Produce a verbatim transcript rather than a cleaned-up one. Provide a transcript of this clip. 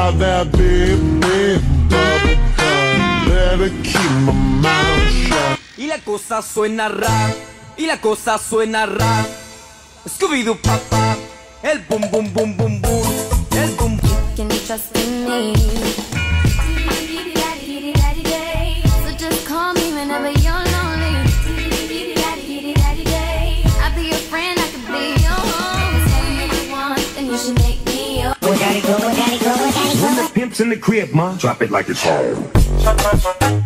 got that big, big bubble gum. Better keep my mouth shut. Y la cosa suena ra, y la cosa suena ra. Scooby-Doo papá, el boom boom boom boom boom, el boom boom. You can trust in me. So just call me whenever you're lonely. I'll be your friend, I could be your home. Tell me what you want, then you should make me your. When the pimp's in the crib, ma, drop it like it's home.